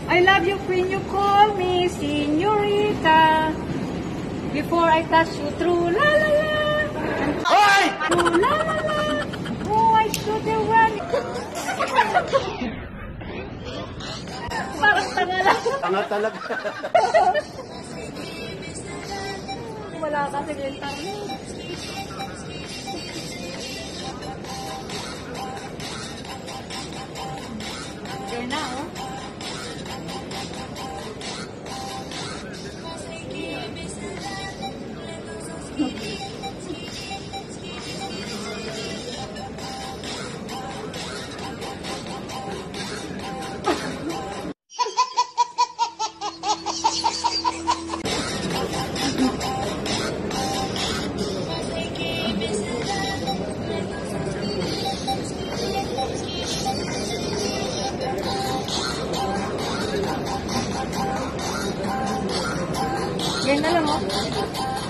I love you when you call me señorita. Before I touch you, true la la la. Hoy! True la la la. Oh, I should have run. Parang tanga lang. Tanga talaga. Wala ka sa gintar mo. Okay na, oh. Yan na lang, oh.